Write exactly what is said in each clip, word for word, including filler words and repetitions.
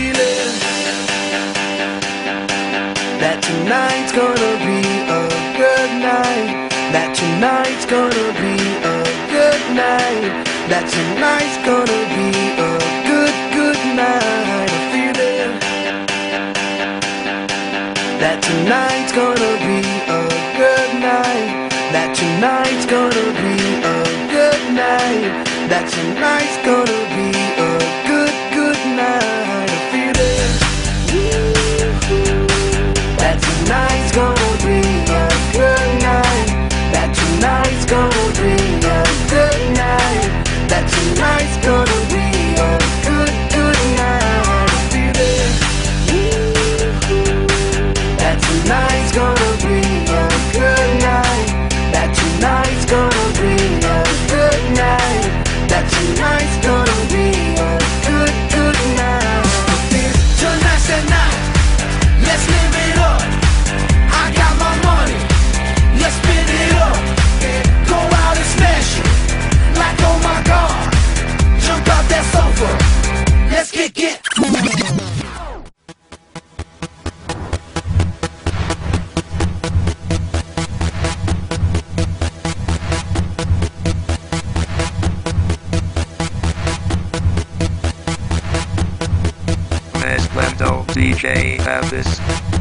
feeling that tonight's gonna be a good night. That tonight's gonna be a good night. That tonight's gonna be a good, good night. A feeling that tonight's gonna be a good night. That tonight's gonna be a good night. That tonight's gonna be a good, good night. A feeling that tonight's gonna be a good night. That tonight's gonna be a good night. That tonight's gonna be a good, good night. A feeling that tonight's gonna be a good night. That tonight's gonna be a good night. That tonight's gonna be a good, good night. Tonight's the night, let's live it up. I got my money, let's spin it up. Go out and smash it, like oh my God. Jump out that sofa, let's kick it. Mezclando D J Elvis.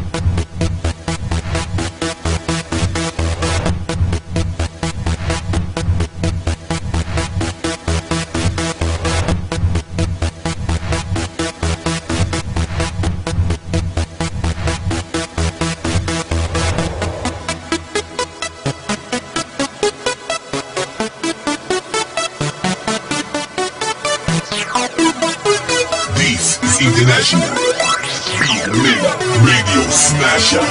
This is International Big Men Radio Smasher.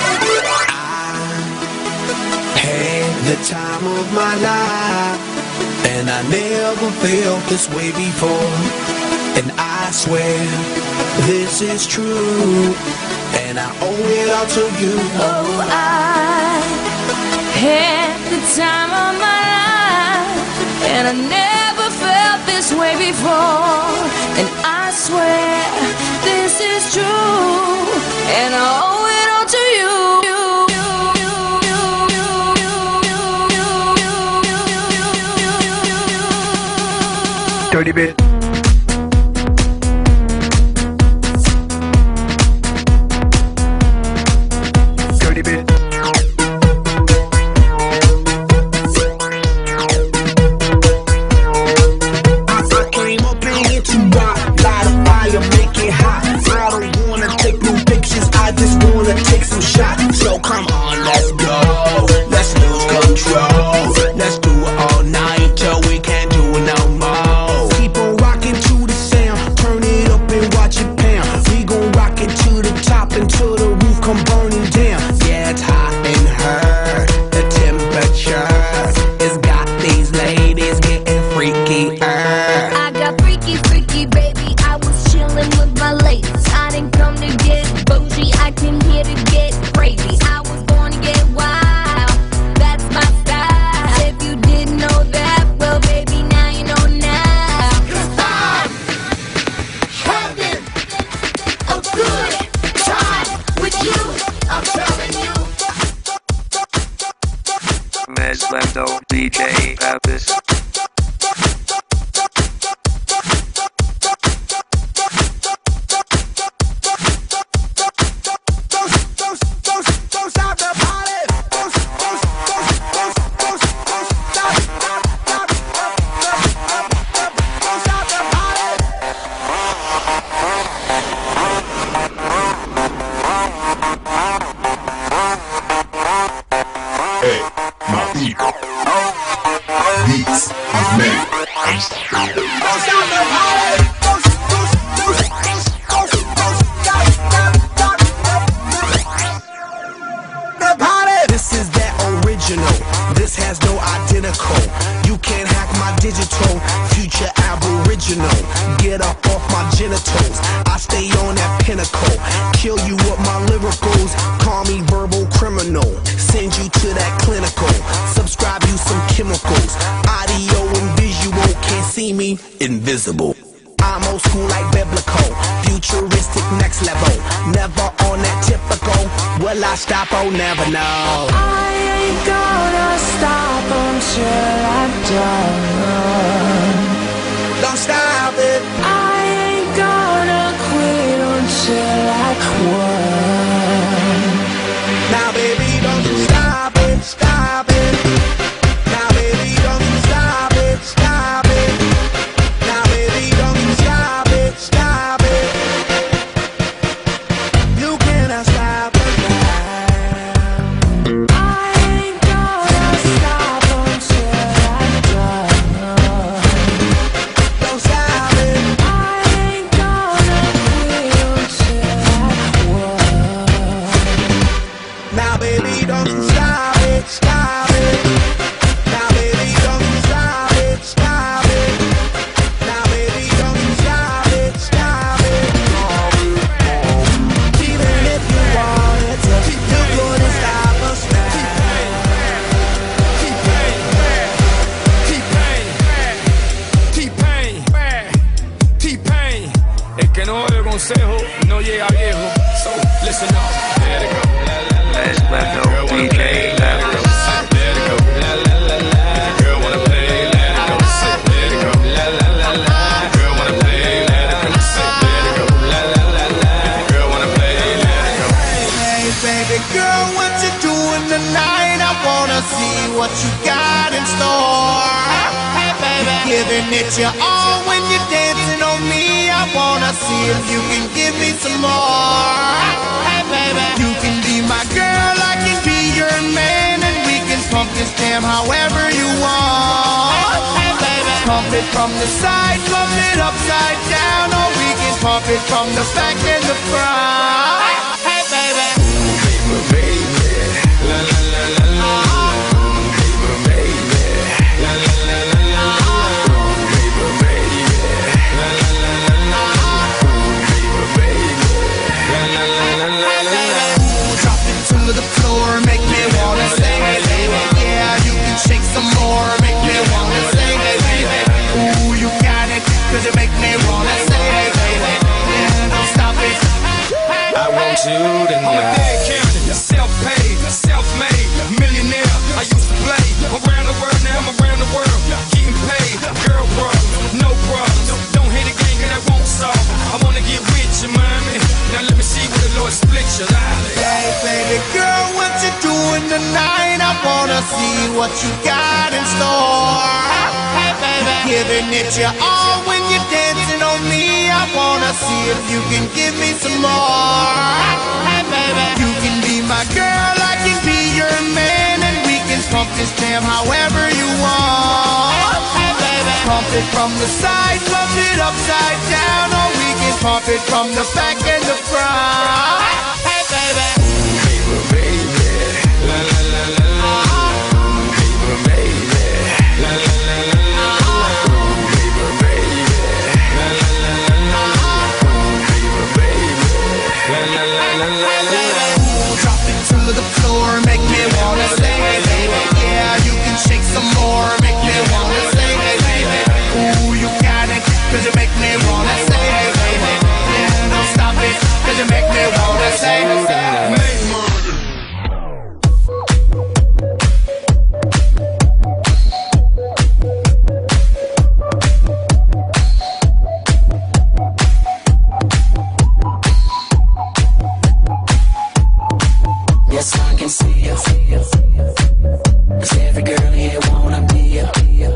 I had the time of my life, and I never felt this way before. And I swear this is true, and I owe it all to you. Oh, I had the time of my life, and I never felt this way before. And I swear this is true, and I owe it all to you. Dirty bit. Dirty bit. Take some shots, so come on, let's go. Let's lose control. Let's do it all night till we can't do it no more. Keep on rocking to the sound, turn it up and watch it pound. We gon' rock it to the top until the roof come burning down. Yeah, it's hot in her. The temperature has got these ladies getting freaky. I got freaky, freaky, baby. I was chillin' with my ladies. I didn't come to get bougie. I came here to get crazy. I was born to get wild. That's my style. If you didn't know that, well, baby, now you know now. 'Cause I'm having a good time with you. I'm telling you. Mezclando D J Elvis. Hey, my people. This is Mary. This is that original. This has no identical. You can't hack my digital. Future aboriginal. Get up off my genitals. I stay on that pinnacle. Kill you with my lyricals. Call me verbal criminal. Send you to that clinical. Subscribe you some chemicals. Audio and visual. Can't see me. Invisible. I'm old school like biblical. Future futuristic next level. Never on that typical. Will I stop? Oh, never know. I ain't gonna stop until I'm done. Don't stop it. I ain't gonna quit until I won. Now, baby, don't you stop it, stop it. Now, baby, don't you stop it, stop it. Now, baby, don't you stop it, stop it. You cannot stop it now. I ain't gonna stop until I'm done. Don't stop it. I ain't gonna quit until I won. Now, baby, don't you stop it, stop it. Now, baby, don't you stop it, stop it. Now, baby, don't you stop it, stop it. Even if you wanted to, you couldn't stop us now. T-Pain, el que no oye consejo no llega viejo. So listen up. Let it go. Mez Lando D J Pappas. Let it go. La la la la. If your girl wanna play, let it go. Let it go. La la la la. If your girl wanna play, let it go. Let it go. La la la la. If your girl wanna play, let it go. Hey, baby girl, what you doing tonight? I wanna see what you got in store. Hey, baby, giving it your all when you're dancing on me. I wanna see if you can give me some more. Hey, baby, you can be my girl, I can be your man, and we can pump this jam however you want. Hey, baby, pump it from the side, pump it upside down, or we can pump it from the back and the front. Hey, baby. Drop it to the floor, make me wanna sing it, baby. Yeah, you can shake some more, make me wanna sing it, baby. Ooh, you got it, cause you make me wanna sing it, baby. Yeah, don't stop it. I want you to know. I'm a dead county, self-paid, self-made, millionaire. I used to play around the world, now I'm around the world, getting paid. Girl problems, no problems. Don't hate a gang, cause that won't solve. I wanna get with you, mommy. Now let me see where the Lord split your life. Hey, baby girl, what you doing tonight? I wanna see what you got in store. Hey, baby, giving it your all when you're dancing on me. I wanna see if you can give me some more. Hey, baby, you can be my girl, I can be your man, and we can pump this jam however you want. Hey, baby, pump it from the side, pump it upside down, or we can pump it from the back and the front. Hey, baby. Drop it to the floor, make me wanna sing it, baby. Yeah, you can shake some more, make me wanna sing it, baby. Ooh, you got it, cause you make me wanna sing it, baby. Yeah, don't stop it, cause you make me wanna sing it. Yes, I can see you. Cause every girl here wanna be you.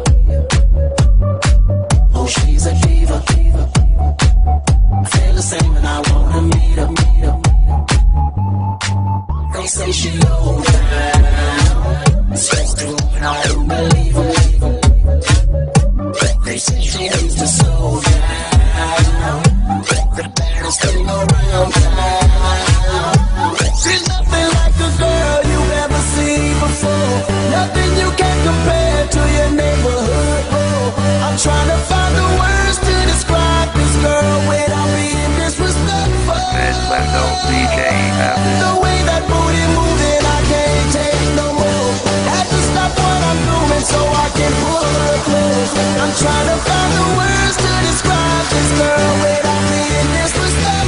Oh, she's a diva. I feel the same and I wanna meet her. They say she low down, stressed through and I don't believe her. They say she needs to slow down. The baddest thing around town. She's nothing like a girl you've ever seen before. Nothing you can compare to your neighborhood. Oh, I'm trying to find the words to describe this girl without being disrespectful. Mez Lando D J Pappas. The way that booty moving, I can't take no more. Had to stop what I'm doing so I can pull her close. I'm trying to find the words to describe this girl without being disrespectful.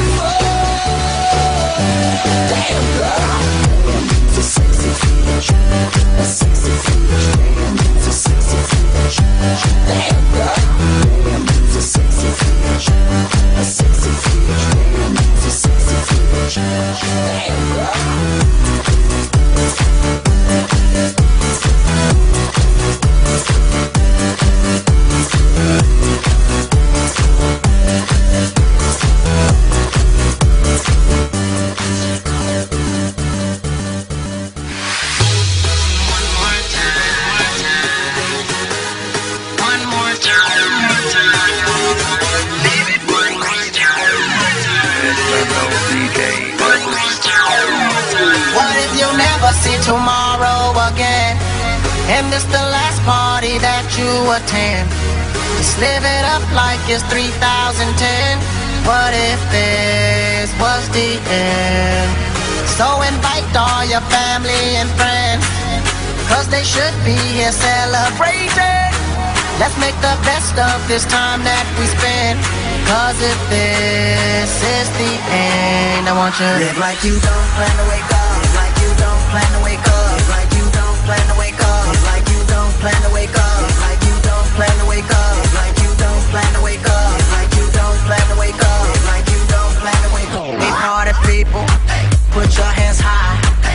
What if you never see tomorrow again? And this the last party that you attend? Just live it up like it's three thousand ten. What if this was the end? So invite all your family and friends, cause they should be here celebrating. Let's make the best of this time that we spend, cause if this is the end, I want you to live like you don't plan to wake up. Live like you don't plan to wake up. Live like you don't plan to wake up. Live like you don't plan to wake up. Live like you don't plan to wake up. Live like you don't plan to wake up. Live like you don't plan to wake up. Live like you don't plan to wake up. Big party people, put your hands high.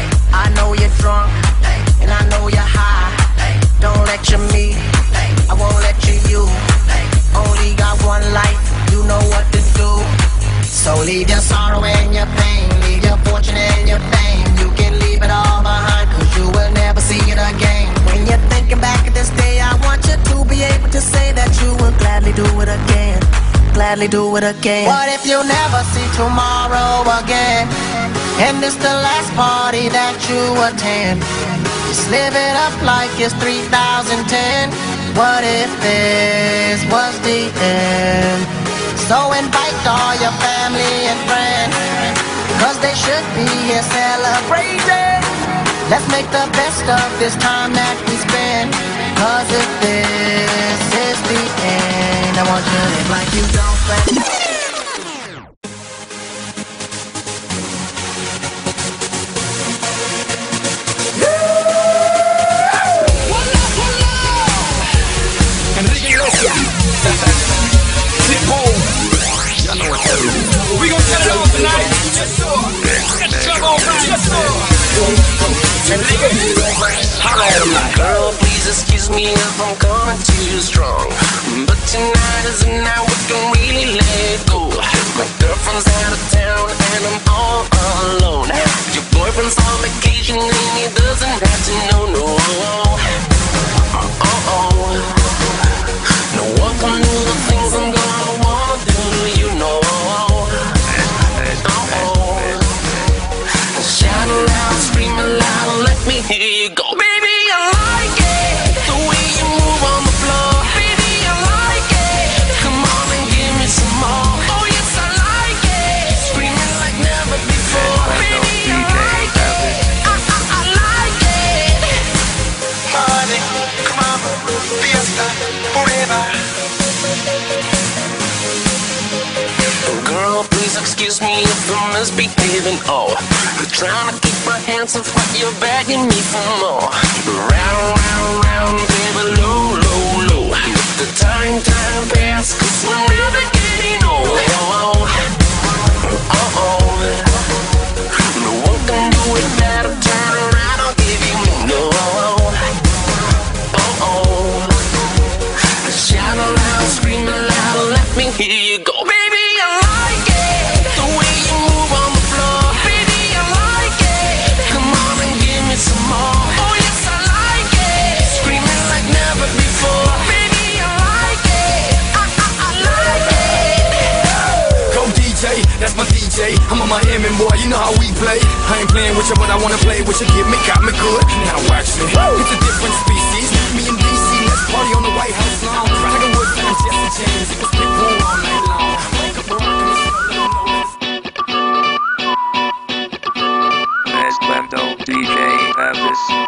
I know you're drunk, and I know you're high. Don't lecture me, I won't lecture you. Only got one life, you know what to do. So leave your sorrow and your pain, leave your fortune and your fame. You can leave it all behind, cause you will never see it again. When you're thinking back at this day, I want you to be able to say that you will gladly do it again. Gladly do it again. What if you never see tomorrow again? And it's the last party that you attend. Just live it up like it's three thousand ten. What if this was the end? So invite all your family and friends, cause they should be here celebrating. Let's make the best of this time that we spend, cause if this is the end, I want you to live like you don't plan. We gon' set it off tonight. Yes, sir. Get the club on right. Yes, sir. Girl, please excuse me if I'm coming too strong, but tonight is the night we can really let go. My girlfriend's out of town and I'm all alone. Your boyfriend's on vacation and he doesn't have to know, no. Uh-oh. No one can do the things I'm gonna wanna do, you know. Shout aloud, scream aloud, let me hear you go. Baby, I like it, the way you move on the floor. Baby, I like it, come on and give me some more. Oh yes, I like it, screaming like never before. Baby, I like it, I, I, I like it. Money, come on, fiesta, forever. Girl, please excuse me if I'm misbehaving. Oh, I'm trying to keep my hands off, but you're begging me for more. Round, round, round, baby, low, low, low. Let the time, time pass, cause we're never getting old. Oh, oh, oh. No one can do it better. Turn around, I'll give you no. Oh, oh. Shout aloud, scream aloud, let me hear you go. Baby, I like it, the way you move on the floor. Baby, I like it, come on and give me some more. Oh yes, I like it, screaming like never before. Baby, I like it, I, I, I like it. Go D J, that's my D J. I'm a Miami boy, you know how we play. I ain't playing with you, but I wanna play with you. Get me, got me good. Now watch me. It's a different species. Me and D C, let's party on the White House lawn. Tiger Woods and Jesse James, it was Pitbull all night long. Wake up around and Esplendo D J Avis.